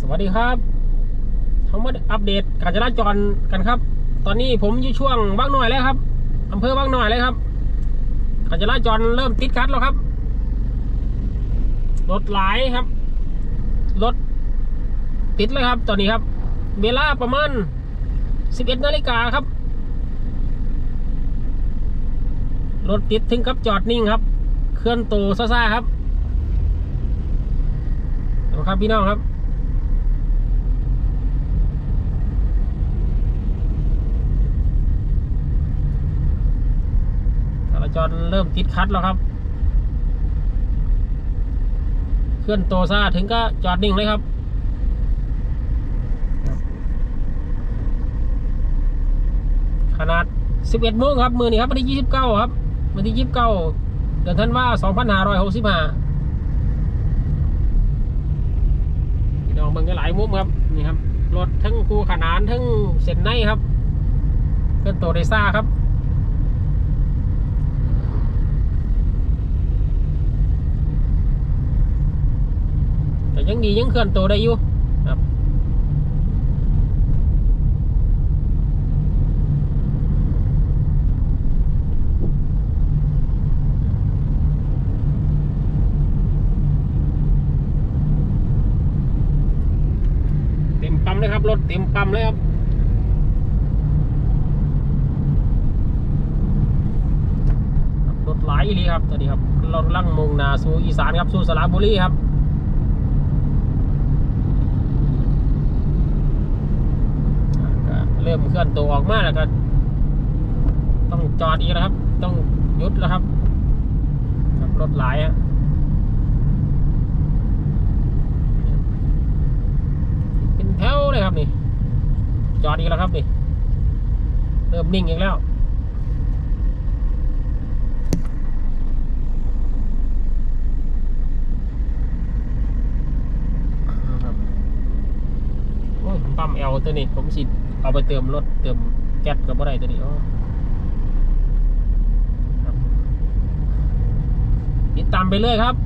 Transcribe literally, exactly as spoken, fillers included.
วัสดีครับเขามาอัปเดตการจราจรกันครับตอนนี้ผมอยู่ช่วงบางหน่อยแล้วครับอำเภอบางหน่อยเลยครับการจราจรเริ่มติดขัดแล้วครับรถหลายครับรถติดเลยครับตอนนี้ครับเวลาประมาณสิบเอ็ดนาฬิกาครับรถติดถึงกับจอดนิ่งครับเคลื่อนตัวซ่าๆครับครับพี่น้องครับจราจรเริ่มติดขัดแล้วครับเคลื่อนตัวซ่าถึงก็จอดนิ่งเลยครับขนาดสิบเอ็ดโมงครับมือนี้ครับวันที่ยี่สิบเก้าครับวันที่ยี่สิบเก้าเดือนธันวาคมสองพันห้าร้อยหกสิบห้าพี่น้องเบิ่งกันหลายมุมครับนี่ครับรถทั้งคู่ขนานทั้งเส้นในครับเคลื่อนตัวได้ซ่าครับแต่ยังดียังเคลื่อนตัวได้อยู่ครับเต็มปั๊มเลยครับรถเต็มปั๊มเลยครับรถหลายอีหลีครับตอนนี้ครับเราลังมุ่งหน้าสู่อีสานครับสู่สระบุรีครับเริ่มเคลื่อนตัวออกมาแล้วก็ต้องจอดอีกแล้วครับต้องหยุดแล้วครับรถหลายอ่ะเป็นแถวเลยครับนี่จอดอีกแล้วครับนี่เริ่มนิ่งอีกแล้วปั๊มแอลตัวนี้ผมสิเอาไปเติมรถเติมแก๊สกับอะไรตัวนี้ติดตามไปเรื่อยครับ